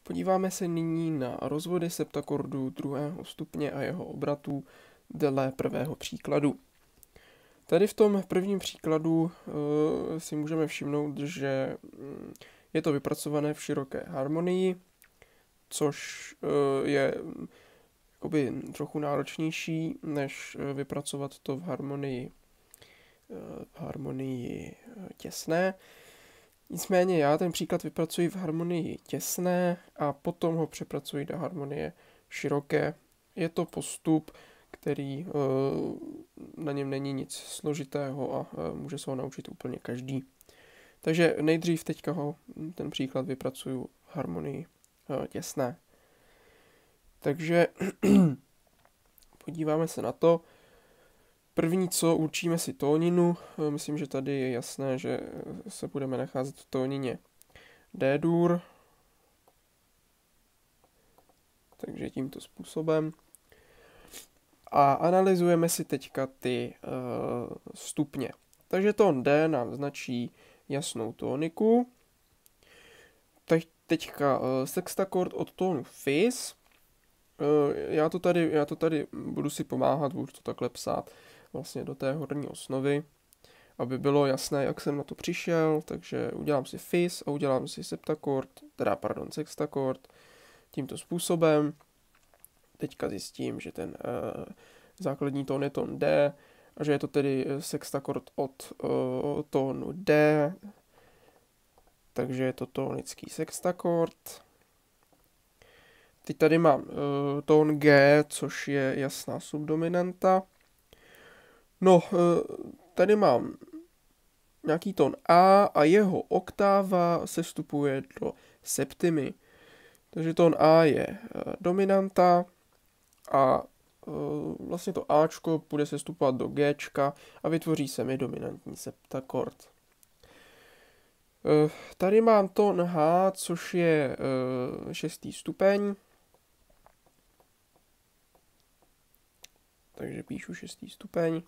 Podíváme se nyní na rozvody septakordu druhého stupně a jeho obratů dle prvého příkladu. Tady v tom prvním příkladu si můžeme všimnout, že je to vypracované v široké harmonii, což je jakoby trochu náročnější, než vypracovat to v harmonii těsné. Nicméně já ten příklad vypracuji v harmonii těsné a potom ho přepracuji do harmonie široké. Je to postup, který na něm není nic složitého a může se ho naučit úplně každý. Takže nejdřív teďka ten příklad vypracuju v harmonii těsné. Takže podíváme se na to. První co, určíme si tóninu. Myslím, že tady je jasné, že se budeme nacházet v tónině D-dur. Takže tímto způsobem. A analyzujeme si teďka ty stupně. Takže tón D nám značí jasnou tóniku. Teďka sextakord od tónu fis. Já to tady budu si pomáhat, budu to takhle psát vlastně do té horní osnovy, aby bylo jasné, jak jsem na to přišel, takže udělám si fis a udělám si sextakord tímto způsobem. Teďka zjistím, že ten základní tón je tón D a že je to tedy sextakord od tónu D, takže je to tónický sextakord. Teď tady mám tón G, což je jasná subdominanta. No, tady mám nějaký tón A a jeho oktáva se vstupuje do septimy. Takže tón A je dominanta a vlastně to Ačko bude se vstupovat do Gčka a vytvoří se mi dominantní septakord. Tady mám tón H, což je šestý stupeň. Takže píšu šestý stupeň.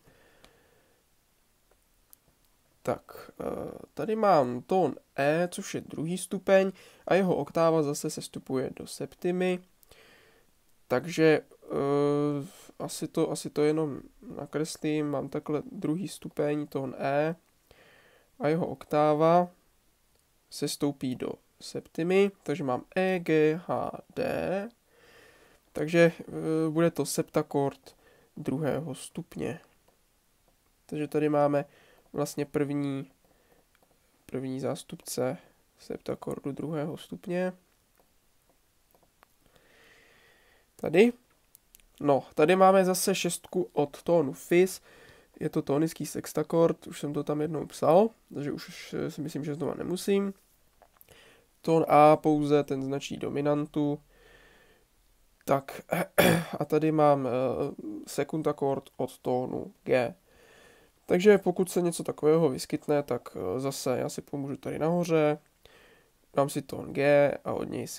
Tak, tady mám tón E, což je druhý stupeň a jeho oktáva zase se vstupuje do septimy. Takže asi to jenom nakreslím. Mám takhle druhý stupeň, tón E a jeho oktáva se stoupí do septimy, takže mám E, G, H, D. Takže bude to septakord druhého stupně. Takže tady máme vlastně první zástupce septakordu druhého stupně. Tady. No, tady máme zase šestku od tónu fis. Je to tónický sextakord, už jsem to tam jednou psal, takže už si myslím, že znova nemusím. Tón A pouze, ten značí dominantu. Tak, a tady mám sekundakord od tónu G. Takže pokud se něco takového vyskytne, tak zase já si pomůžu tady nahoře, dám si tón G a od něj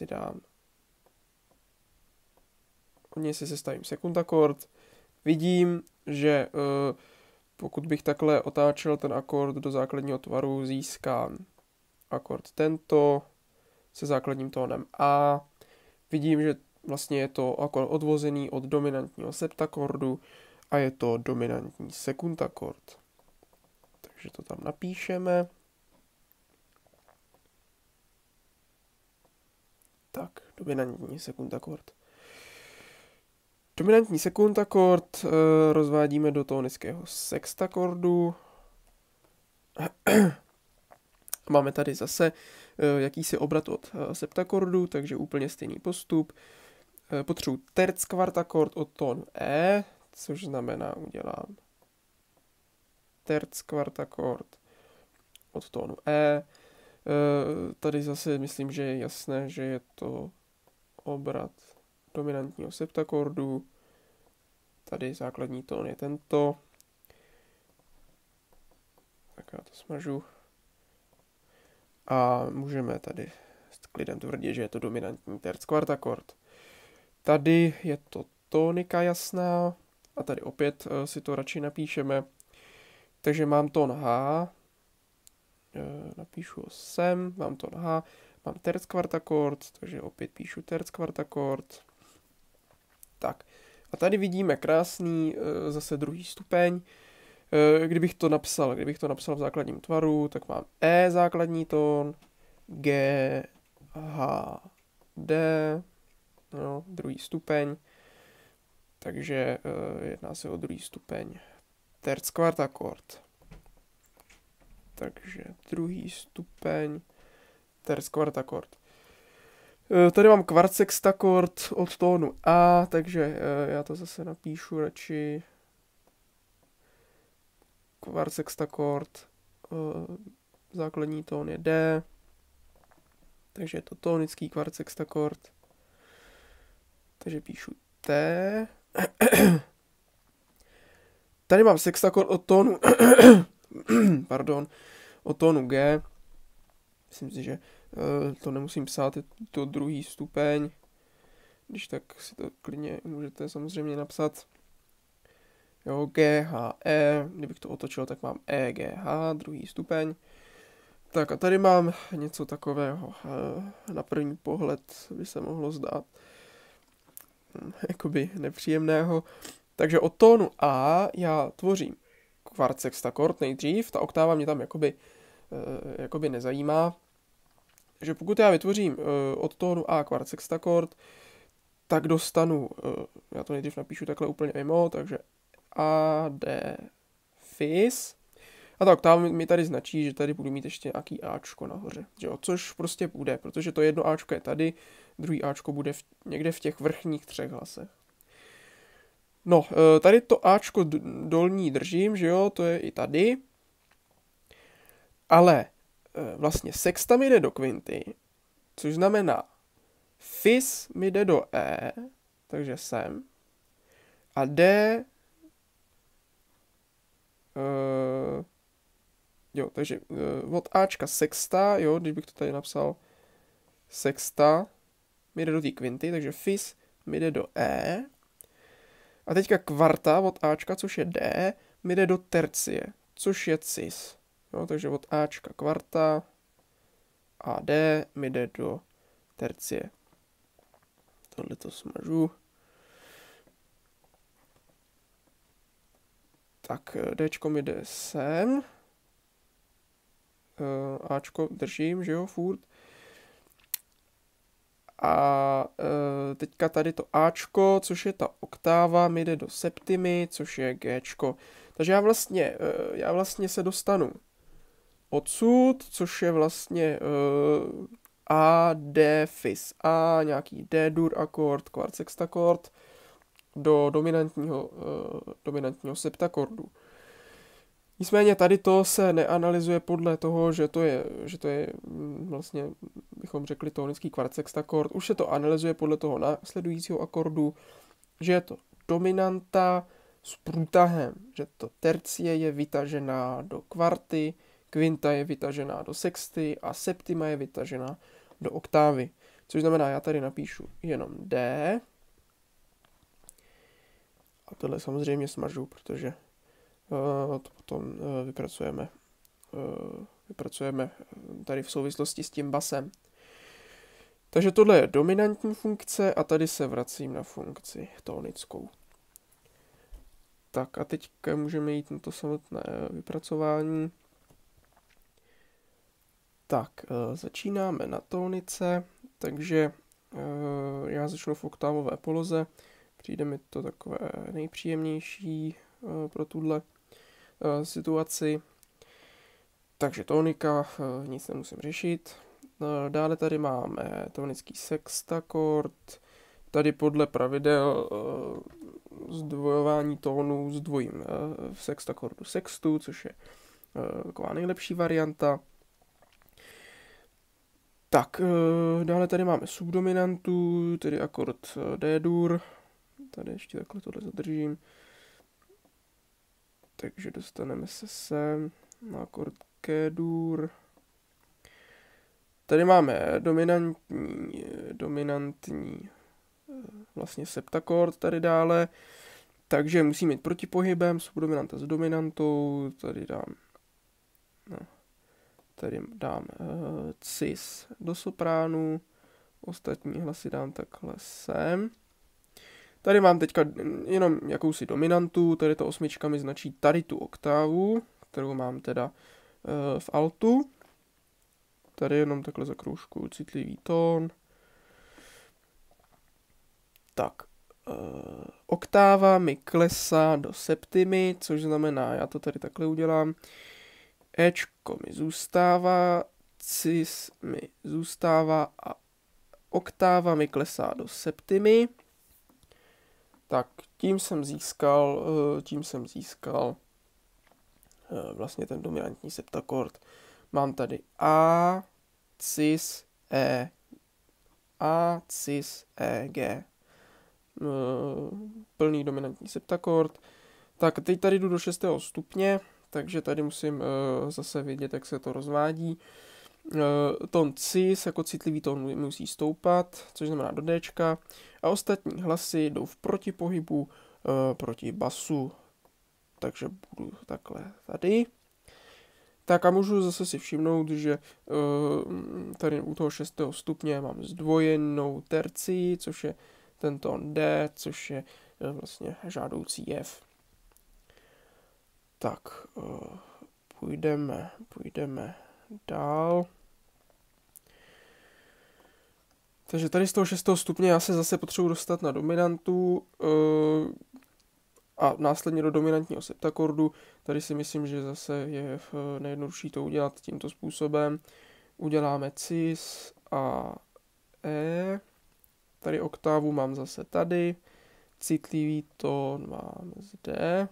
si sestavím sekundakord. Vidím, že pokud bych takhle otáčel ten akord do základního tvaru, získám akord tento se základním tónem A. Vidím, že vlastně je to akord odvozený od dominantního septakordu a je to dominantní sekundakord. Takže to tam napíšeme. Tak, dominantní sekundakord. Dominantní sekundakord rozvádíme do tónického sextakordu. Máme tady zase jakýsi obrat od septakordu, takže úplně stejný postup. Potřebuji terckvartakord od tónu E, což znamená udělám terckvartakord od tónu E. Tady zase myslím, že je jasné, že je to obrat dominantního septakordu. Tady základní tón je tento. Tak já to smažu. A můžeme tady s klidem tvrdit, že je to dominantní terckvartakord. Tady je to tónika jasná a tady opět si to radši napíšeme. Takže mám tón H, napíšu ho sem, mám tón H, mám terc kvart akord, takže opět píšu terc kvart akord. Tak. A tady vidíme krásný zase druhý stupeň. Kdybych to napsal v základním tvaru, tak mám E základní tón, G, H, D, no, druhý stupeň. Takže jedná se o druhý stupeň. Terc kvart akord. Takže druhý stupeň, terc kvart akord. Tady mám kvart sextakord od tónu A, takže já to zase napíšu radši. Kvart sextakord, základní tón je D, takže je to tónický kvart sextakord. Takže píšu T. Tady mám sextakord od tónu pardon, od tónu G. Myslím si, že to nemusím psát, je to druhý stupeň. Když tak si to klidně můžete samozřejmě napsat. Jo, G, H, E. Kdybych to otočil, tak mám E, G, H, druhý stupeň. Tak a tady mám něco takového. Na první pohled by se mohlo zdát jakoby nepříjemného. Takže od tónu A já tvořím kvart sextakord nejdřív. Ta oktáva mě tam jakoby nezajímá. Takže pokud já vytvořím od tónu A kvart sextakord, tak dostanu, já to nejdřív napíšu takhle úplně mimo, takže A, D, fis. A ta oktáva mi tady značí, že tady budu mít ještě nějaký Ačko nahoře. Že jo? Což prostě bude, protože to jedno Ačko je tady, druhý Ačko bude někde v těch vrchních 3 hlasech. No, tady to Ačko dolní držím, že jo, to je i tady. Ale vlastně sexta mi jde do kvinty, což znamená fis mi jde do E, takže sem. A D, jo, takže od Ačka sexta, jo, když bych to tady napsal, sexta mi jde do té kvinty, takže fis mi jde do E. A teďka kvarta od Ačka, což je D, mi jde do tercie, což je cis. Jo, takže od Ačka kvarta a D mi jde do tercie. Tohle to smažu. Tak Dčko mi jde sem. Ačko držím, že jo, furt. A teďka tady to Ačko, což je ta oktáva, mi jde do septimy, což je Gčko. Takže já vlastně se dostanu odsud, což je vlastně A, D, fis A, nějaký D-dur akord, kvart sextakord do dominantního septakordu. Nicméně tady to se neanalyzuje podle toho, že to je vlastně, bychom řekli, tónický kvart sextakord. Už se to analyzuje podle toho následujícího akordu, že je to dominanta s průtahem, že to tercie je vytažená do kvarty, kvinta je vytažená do sexty a septima je vytažená do oktávy. Což znamená, já tady napíšu jenom D. A tohle samozřejmě smažu, protože to potom vypracujeme tady v souvislosti s tím basem. Takže tohle je dominantní funkce a tady se vracím na funkci tónickou. Tak a teď můžeme jít na to samotné vypracování. Tak, začínáme na tónice, takže já začnu v oktávové poloze. Přijde mi to takové nejpříjemnější pro tuhle situaci. Takže tónika, nic nemusím řešit. Dále tady máme tónický sextakord. Tady podle pravidel zdvojování tónů zdvojím v sextakordu sextu, což je taková nejlepší varianta. Tak, dále tady máme subdominantu, tedy akord D-dur. Tady ještě takhle tohle zadržím. Takže dostaneme se sem na akord G-dur. Tady máme dominantní vlastně septakord tady dále. Takže musím jít proti pohybem, subdominanta s dominantou. Tady dám tady dám cis do sopránu, ostatní hlasy dám takhle sem. Tady mám teďka jenom jakousi dominantu, tady ta osmička mi značí tady tu oktávu, kterou mám teda v altu. Tady jenom takhle zakroužkuju citlivý tón. Tak, oktáva mi klesá do septimy, což znamená, já to tady takhle udělám. Ečko mi zůstává, cis mi zůstává a oktáva mi klesá do septimy. Tak tím jsem získal vlastně ten dominantní septakord. Mám tady A, cis, E, A, cis, E, G. Plný dominantní septakord. Tak teď tady jdu do 6. stupně, takže tady musím zase vidět, jak se to rozvádí. Tón cis jako citlivý tón musí stoupat, což znamená do Dčka. A ostatní hlasy jdou v protipohybu proti basu. Takže budu takhle tady. Tak a můžu zase si všimnout, že tady u toho 6. stupně mám zdvojenou tercii, což je ten tón D, což je vlastně žádoucí jev. Tak, půjdeme dál. Takže tady z toho 6. stupně já se zase potřebuji dostat na dominantu a následně do dominantního septakordu. Tady si myslím, že zase je nejjednodušší to udělat tímto způsobem. Uděláme cis a E. Tady oktávu mám zase tady. Citlivý tón mám zde.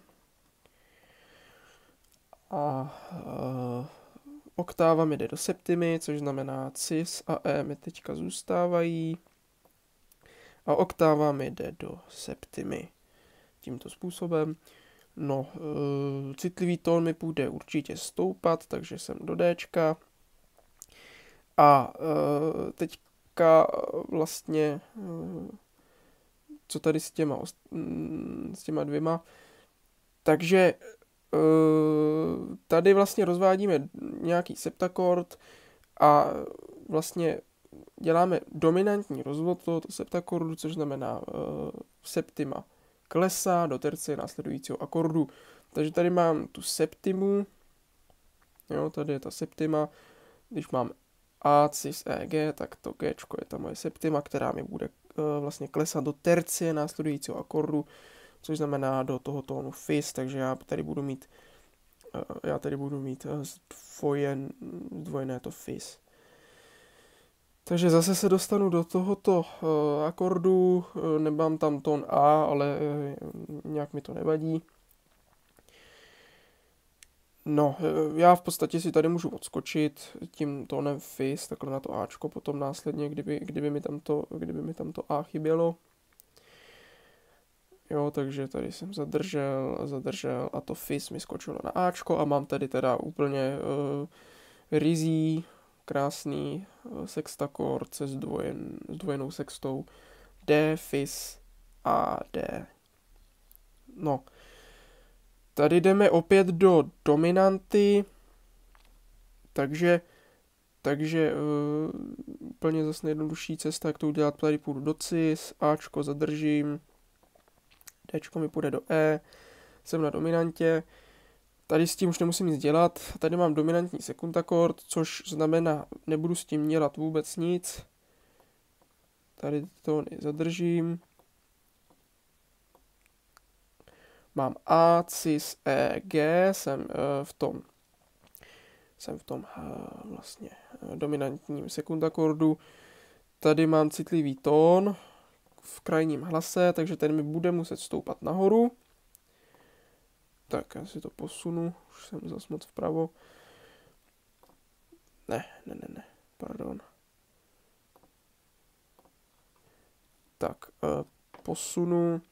A oktáva mi jde do septimy, což znamená cis a E mi teďka zůstávají. A oktáva mi jde do septimy. Tímto způsobem. No, citlivý tón mi půjde určitě stoupat, takže jsem do Dčka. A teďka vlastně, co tady s těma dvěma, takže tady vlastně rozvádíme nějaký septakord a vlastně děláme dominantní rozvod tohoto septakordu, což znamená septima klesá do tercie následujícího akordu. Takže tady mám tu septimu, jo, tady je ta septima, když mám A, cis, E, G, tak to G je ta moje septima, která mi bude vlastně klesat do tercie následujícího akordu, což znamená do toho tónu fis, takže já tady budu mít zdvojené to fis. Takže zase se dostanu do tohoto akordu, nemám tam tón A, ale nějak mi to nevadí. No, já v podstatě si tady můžu odskočit tím tónem fis, takhle na to Ačko, potom následně, kdyby mi tam to A chybělo. Jo, takže tady jsem zadržel a to fis mi skočilo na Ačko a mám tady teda úplně rizí, krásný sextakord se zdvojenou sextou D, fis a D. No, tady jdeme opět do dominanty, takže úplně zase nejjednodušší cesta, jak to udělat, tady půjdu do cis, Ačko zadržím, Dčko mi půjde do E, jsem na dominantě, tady s tím už nemusím nic dělat, tady mám dominantní sekundakord, což znamená, nebudu s tím dělat vůbec nic, tady to zadržím, mám A, cis, E, G, jsem v tom vlastně dominantním sekundakordu. Tady mám citlivý tón v krajním hlase, takže ten mi bude muset stoupat nahoru. Tak, já si to posunu, už jsem zas moc vpravo. Ne, pardon. Tak, posunu.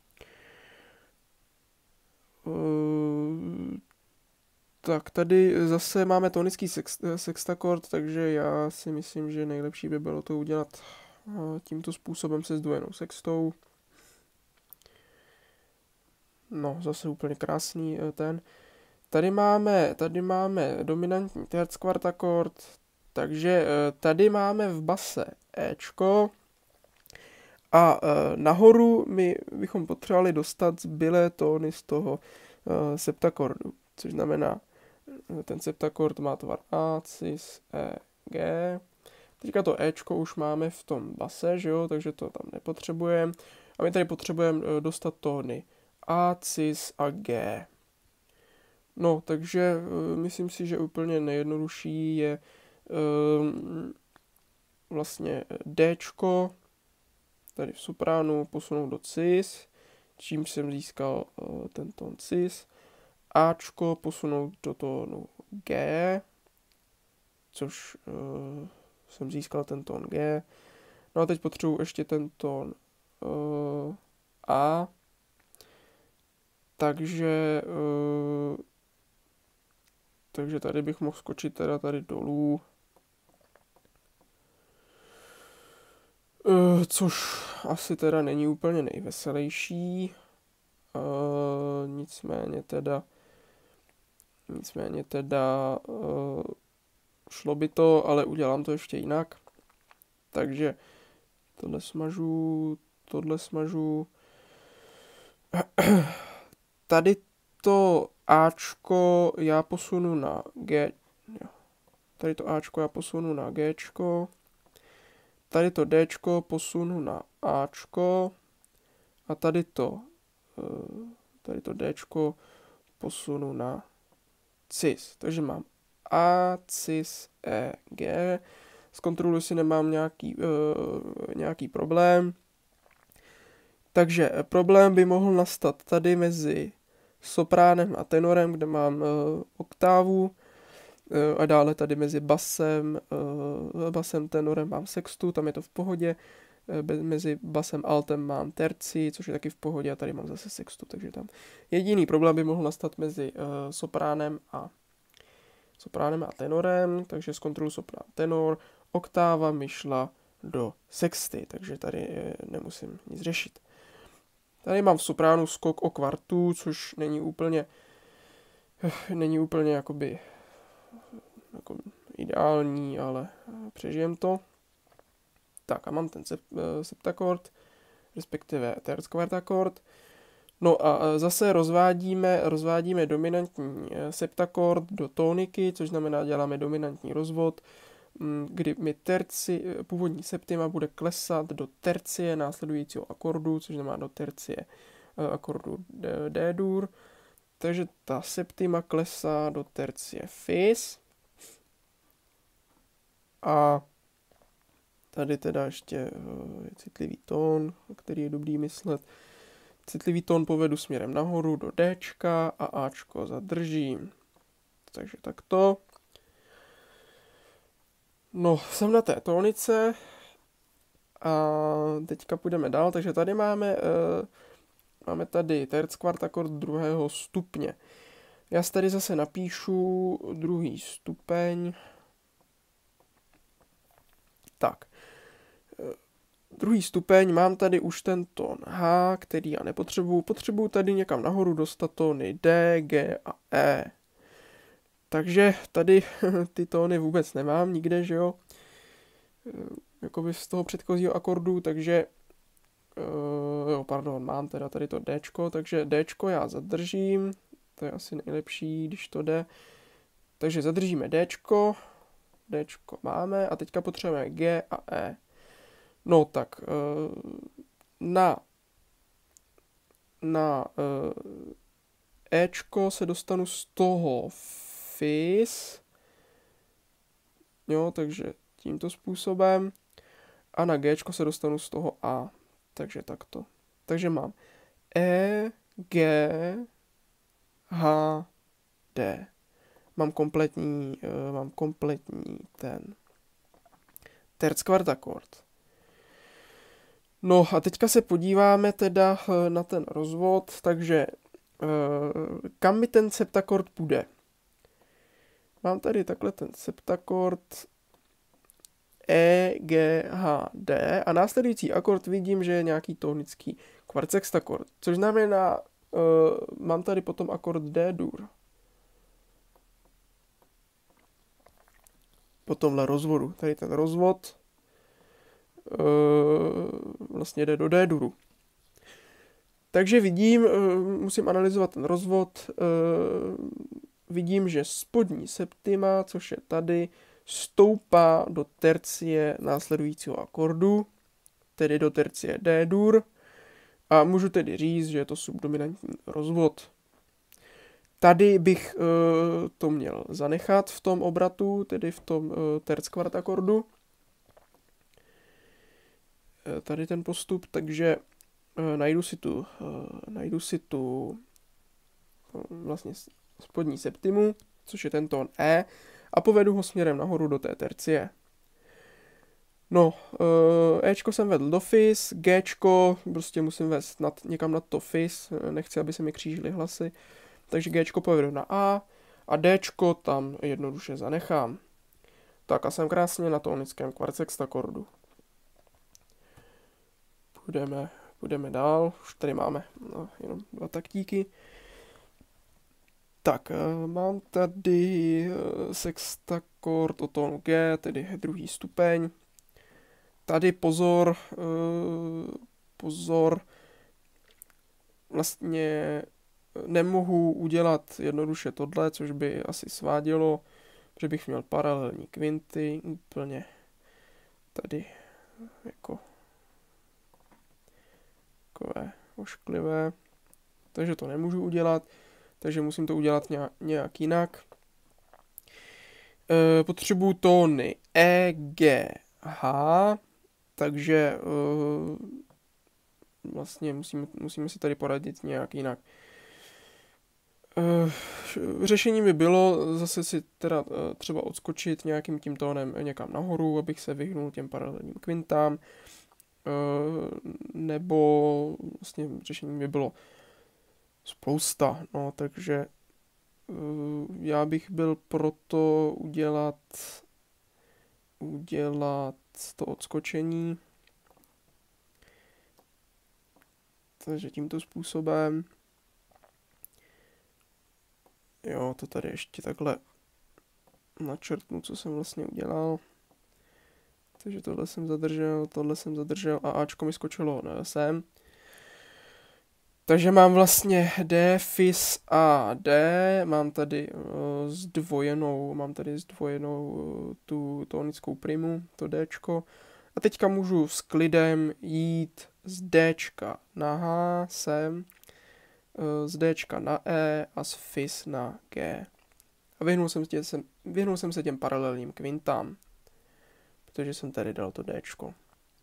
Tak tady zase máme tonický sextakord, takže já si myslím, že nejlepší by bylo to udělat tímto způsobem se zdvojenou sextou. No, zase úplně krásný ten. Tady máme dominantní terckvart akord, takže tady máme v base Ečko a nahoru my bychom potřebovali dostat zbylé tóny z toho septakordu, což znamená, ten septakord má tvar A, cis, E, G. Teďka to Ečko už máme v tom base, že jo, takže to tam nepotřebujeme. A my tady potřebujeme dostat tóny A, cis a G. No, takže myslím si, že úplně nejjednodušší je vlastně Dčko, tady v sopránu, posunout do cis, čímž jsem získal ten tón cis. Ačko posunout do tónu G, což jsem získal ten tón G. No a teď potřebuji ještě ten tón A. Takže tady bych mohl skočit teda tady dolů. Což asi teda není úplně nejveselější. Nicméně teda šlo by to, ale udělám to ještě jinak. Takže tohle smažu. Tady to Ačko já posunu na G. Tady to Ačko já posunu na Gčko. Tady to Dčko posunu na Ačko. A tady to Dčko posunu na cis. Takže mám A, cis, E, G. Zkontroluji, si nemám nějaký problém. Takže problém by mohl nastat tady mezi sopránem a tenorem, kde mám oktávu, a dále tady mezi basem, tenorem mám sextu, tam je to v pohodě, mezi basem altem mám terci, což je taky v pohodě, a tady mám zase sextu, takže tam jediný problém by mohl nastat mezi sopránem a tenorem, takže zkontroluji soprán tenor, oktáva mi šla do sexty, takže tady nemusím nic řešit. Tady mám v sopránu skok o kvartu, což není úplně jakoby ideální, ale přežijem to. Tak a mám ten septakord, respektive terckvart akord. No a zase rozvádíme dominantní septakord do tóniky, což znamená, děláme dominantní rozvod, kdy mi původní septima bude klesat do tercie následujícího akordu, což znamená do tercie akordu D-dur. Takže ta septima klesá do tercie fis. A tady teda ještě je citlivý tón, který je dobrý myslet. Citlivý tón povedu směrem nahoru do Dčka a Ačko zadržím. Takže takto. No, jsem na té tónice a teďka půjdeme dál, takže tady máme tady terckvart akord druhého stupně. Já si tady zase napíšu druhý stupeň. Tak. Druhý stupeň, mám tady už ten tón H, který já nepotřebuju. Potřebuju tady někam nahoru dostat tóny D, G a E. Takže tady ty tóny vůbec nemám nikde, že jo, jakoby z toho předchozího akordu, takže mám teda tady to Dčko, takže Dčko já zadržím, to je asi nejlepší, když to jde. Takže zadržíme Dčko máme a teďka potřebujeme G a E. No tak na Ečko se dostanu z toho fis, jo, takže tímto způsobem, a na Gčko se dostanu z toho A, takže takto. Takže mám E, G, H, D. Mám kompletní ten terckvart akord. No a teďka se podíváme teda na ten rozvod, takže kam mi ten septakord půjde. Mám tady takhle ten septakord E, G, H, D a následující akord vidím, že je nějaký tónický kvartsextakord, což znamená, mám tady potom akord D-dur. po tomhle rozvodu. Tady ten rozvod vlastně jde do D-duru. Takže vidím, musím analyzovat ten rozvod, vidím, že spodní septima, což je tady, stoupá do tercie následujícího akordu, tedy do tercie D-dur, a můžu tedy říct, že je to subdominantní rozvod. Tady bych to měl zanechat v tom obratu, tedy v tom terc kvart akordu. Tady ten postup, takže najdu si tu vlastně spodní septimu, což je ten tón E, a povedu ho směrem nahoru do té tercie. No, Ečko jsem vedl do fis, Gčko prostě musím vést někam nad to fis, nechci, aby se mi křížily hlasy, takže Gčko povedu na a Dčko tam jednoduše zanechám. Tak a jsem krásně na tónickém kvartsextakordu. Půjdeme dál, už tady máme jenom 2 taktíky. Tak, mám tady sextakord o tónu G, tedy druhý stupeň. Tady pozor, vlastně nemohu udělat jednoduše tohle, což by asi svádělo, že bych měl paralelní kvinty, úplně tady jako takové ošklivé, takže to nemůžu udělat, takže musím to udělat nějak jinak. Potřebuju tóny E, G, H, takže vlastně musíme si tady poradit nějak jinak. Řešením by bylo zase si teda třeba odskočit nějakým tím tónem někam nahoru, abych se vyhnul těm paralelním kvintám, nebo vlastně řešením by bylo spousta, no, takže já bych byl proto udělat to odskočení, takže tímto způsobem. Jo, to tady ještě takhle načrtnu, co jsem vlastně udělal. Takže tohle jsem zadržel a Ačko mi skočilo sem. Takže mám vlastně D, fis a D, mám tady zdvojenou tu tónickou primu, to Dčko. A teďka můžu s klidem jít z Dčka na H sem, z Dčka na E a z fis na G. A vyhnul jsem se těm paralelním kvintám, protože jsem tady dal to Dčko.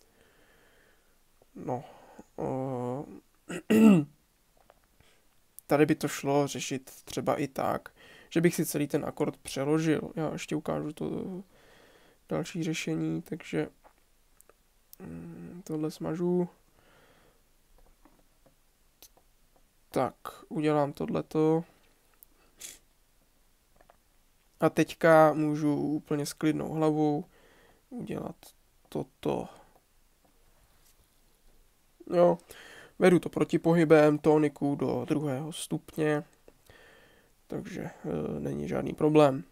No, tady by to šlo řešit třeba i tak, že bych si celý ten akord přeložil. Já ještě ukážu to další řešení, takže tohle smažu. Tak, udělám tohleto. A teďka můžu úplně s klidnou hlavou udělat toto. Jo, vedu to protipohybem tóniku do druhého stupně, takže není žádný problém.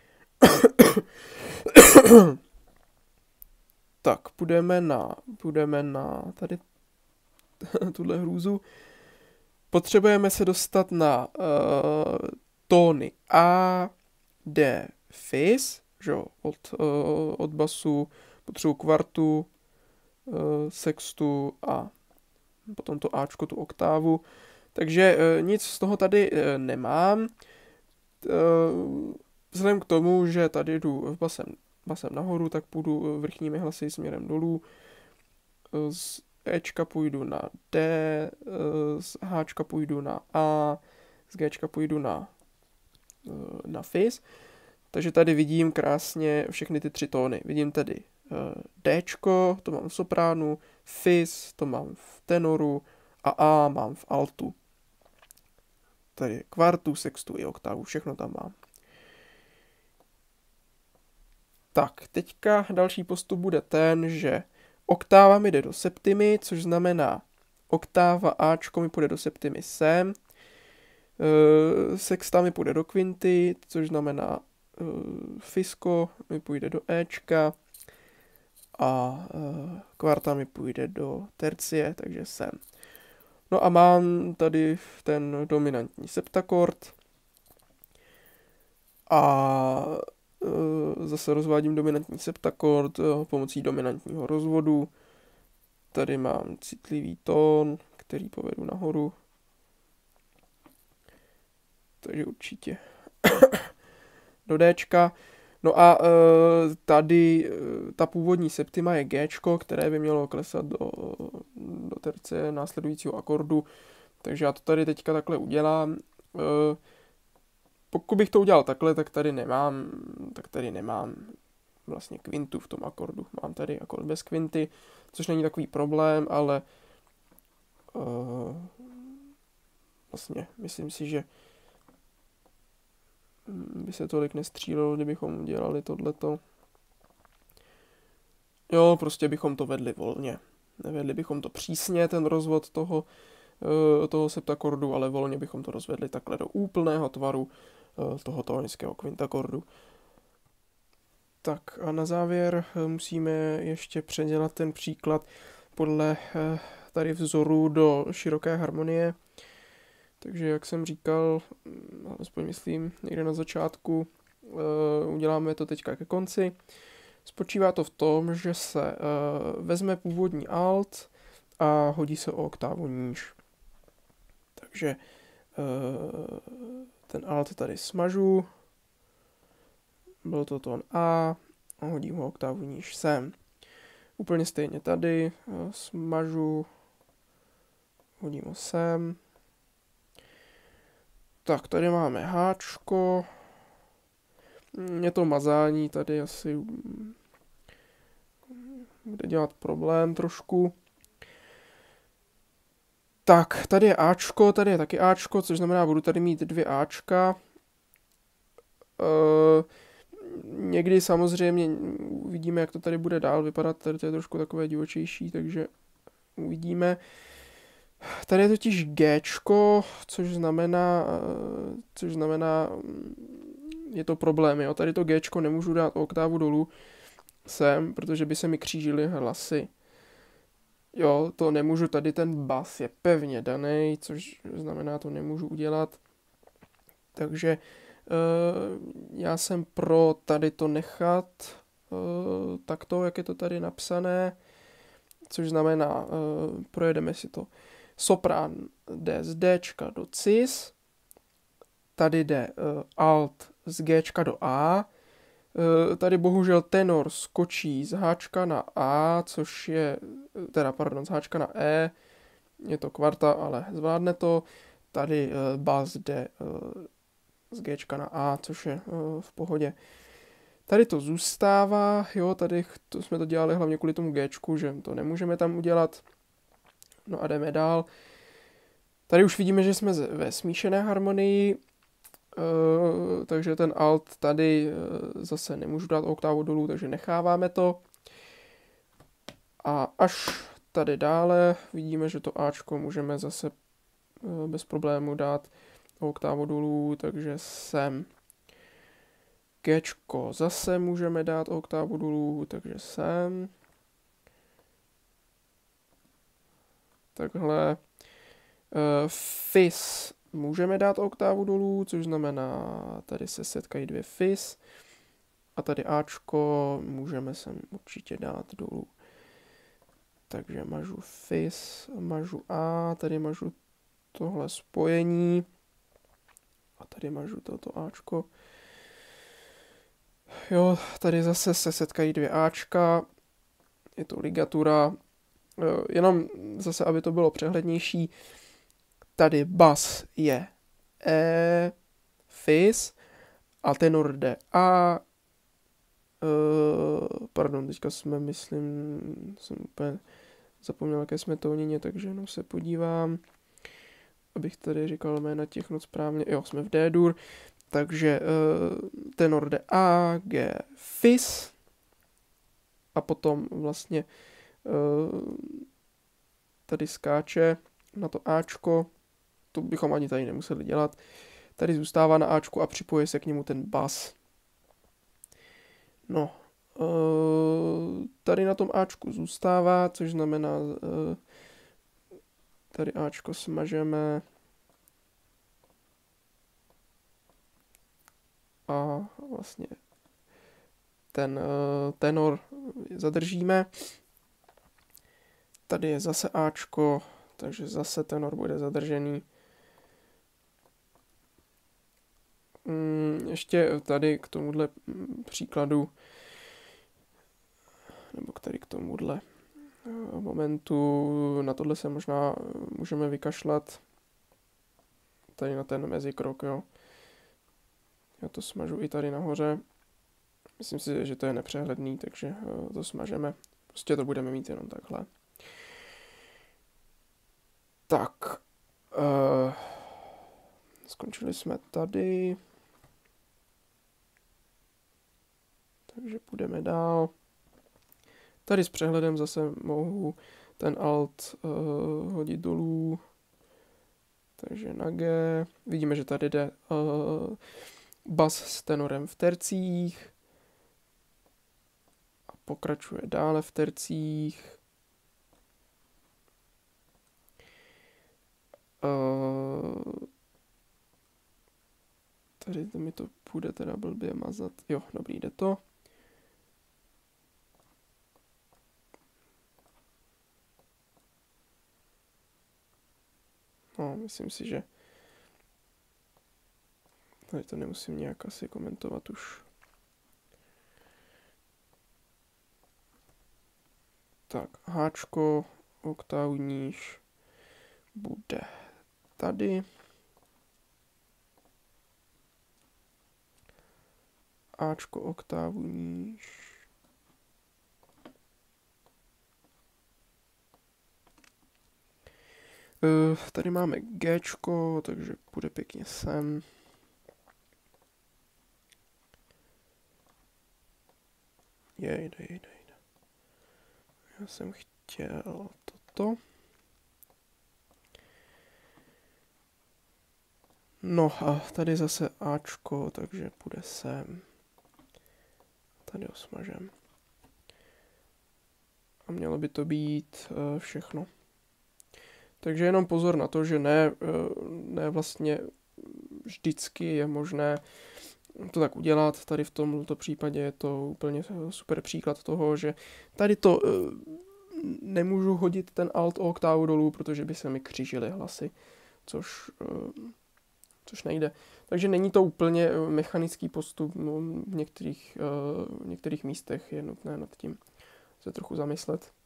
Tak, půjdeme na tady tuhle hrůzu. Potřebujeme se dostat na tóny A, D, fis, že od basu potřebuji kvartu, sextu a potom to Ačko, tu oktávu. Takže nic z toho tady nemám. Vzhledem k tomu, že tady jdu basem nahoru, tak půjdu vrchními hlasy směrem dolů. Z Ečka půjdu na D, z Hčka půjdu na A, z Gčka půjdu na fis. Takže tady vidím krásně všechny ty 3 tóny. Vidím tady Dčko, to mám v sopránu, fis, to mám v tenoru a A mám v altu. Tady kvartu, sextu i oktávu, všechno tam mám. Tak, teďka další postup bude ten, že oktáva mi jde do septimy, což znamená oktáva Ačko mi půjde do septimy sem, sexta mi půjde do kvinty, což znamená fisko mi půjde do Ečka a kvarta mi půjde do tercie, takže sem. No a mám tady ten dominantní septakord a zase rozvádím dominantní septakord pomocí dominantního rozvodu. Tady mám citlivý tón, který povedu nahoru. Takže určitě do Dčka. No a tady ta původní septima je Gčko, které by mělo klesat do tercie následujícího akordu. Takže já to tady teďka takhle udělám. Pokud bych to udělal takhle, tak tady nemám vlastně kvintu v tom akordu. Mám tady akord bez kvinty, což není takový problém, ale vlastně myslím si, že by se tolik nestřílelo, kdybychom udělali tohleto. Jo, prostě bychom to vedli volně. Nevedli bychom to přísně, ten rozvod toho septakordu, ale volně bychom to rozvedli takhle do úplného tvaru toho tónického kvintakordu. Tak a na závěr musíme ještě předělat ten příklad podle tady vzoru do široké harmonie. Takže jak jsem říkal, alespoň myslím někde na začátku, uděláme to teďka ke konci. Spočívá to v tom, že se vezme původní alt a hodí se o oktávu níž. Takže ten alt tady smažu, byl to tón A a hodím ho oktávu níž sem. Úplně stejně tady smažu, hodím ho sem. Tak, tady máme háčko. Je to mazání, tady asi bude dělat problém trošku. Tak, tady je Ačko, tady je taky Ačko, což znamená, budu tady mít 2 Ačka. Někdy samozřejmě uvidíme, jak to tady bude dál vypadat, tady to je trošku takové divočejší, takže uvidíme. Tady je totiž Gčko, což znamená, je to problém, jo. Tady to Gčko nemůžu dát o oktávu dolů sem, protože by se mi křížily hlasy. Jo, to nemůžu, tady ten bas je pevně daný, což znamená, to nemůžu udělat. Takže já jsem pro tady to nechat takto, jak je to tady napsané, což znamená, projedeme si to. Soprán jde z Dčka do cis, tady jde alt z Gčka do A, tady bohužel tenor skočí z Hčka na A, což je, z Hčka na E, je to kvarta, ale zvládne to, tady bas jde z Gčka na A, což je v pohodě. Tady to zůstává, jo, tady jsme to dělali hlavně kvůli tomu Gčku, že to nemůžeme tam udělat. No a jdeme dál. Tady už vidíme, že jsme ve smíšené harmonii, takže ten alt tady zase nemůžu dát oktávu dolů, takže necháváme to. A až tady dále vidíme, že to Ačko můžeme zase bez problému dát oktávu dolů, takže sem. Gčko zase můžeme dát oktávu dolů, takže sem. Takhle. Fis můžeme dát oktávu dolů, což znamená, tady se setkají 2 fis. A tady Ačko můžeme sem určitě dát dolů. Takže mažu fis, mažu A, tady mažu tohle spojení. A tady mažu toto Ačko. Jo, tady zase se setkají 2 Ačka. Je to ligatura. Jenom zase, aby to bylo přehlednější, tady bas je E, fis a tenor jde A. Teďka jsem úplně zapomněl, jaké jsme tónině, takže jenom se podívám, abych tady říkal jména těch not správně. Jo, jsme v D-dur, takže tenor jde A, G, fis a potom vlastně tady skáče na to Ačko, to bychom ani tady nemuseli dělat. Tady zůstává na Ačku a připojí se k němu ten bas. No, tady na tom Ačku zůstává, což znamená, tady Ačko smažeme a vlastně ten tenor zadržíme. Tady je zase Ačko, takže zase tenor bude zadržený. Ještě tady k tomuhle příkladu, nebo tady k tomuhle momentu, na tohle se možná můžeme vykašlat. Tady na ten mezikrok, jo. Já to smažu i tady nahoře. Myslím si, že to je nepřehledný, takže to smažeme. Prostě to budeme mít jenom takhle. Tak. Skončili jsme tady. Takže půjdeme dál. Tady s přehledem zase mohu ten alt hodit dolů. Takže na G. Vidíme, že tady jde bas s tenorem v tercích. A pokračuje dále v tercích. Tady mi to půjde teda blbě mazat. Jo, dobrý, jde to. No, myslím si, že tady to nemusím nějak asi komentovat už. Tak, háčko, oktávu níž bude tady. Ačko, oktávu níž. Tady máme Gčko, takže půjde pěkně sem. Jde. Já jsem chtěl toto. No a tady zase Ačko, takže půjde sem. Tady ho smažem. A mělo by to být všechno. Takže jenom pozor na to, že ne vlastně vždycky je možné to tak udělat. Tady v tomto případě je to úplně super příklad toho, že tady to nemůžu hodit ten alt o oktávu dolů, protože by se mi křížily hlasy, což nejde. Takže není to úplně mechanický postup, no, v některých místech je nutné nad tím se trochu zamyslet.